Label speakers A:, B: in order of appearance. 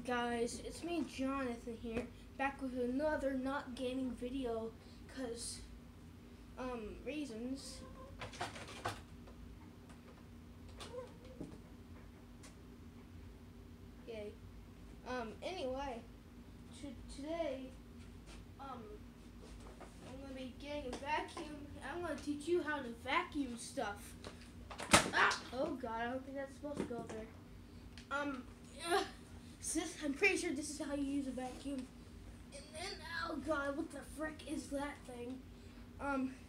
A: Guys, it's me, Jonathan here, back with another not gaming video, cause reasons. Yay. Anyway, today, I'm gonna be getting a vacuum. I'm gonna teach you how to vacuum stuff. Ah! Oh God, I don't think that's supposed to go there. I'm pretty sure this is how you use a vacuum. And then, oh God, what the frick is that thing?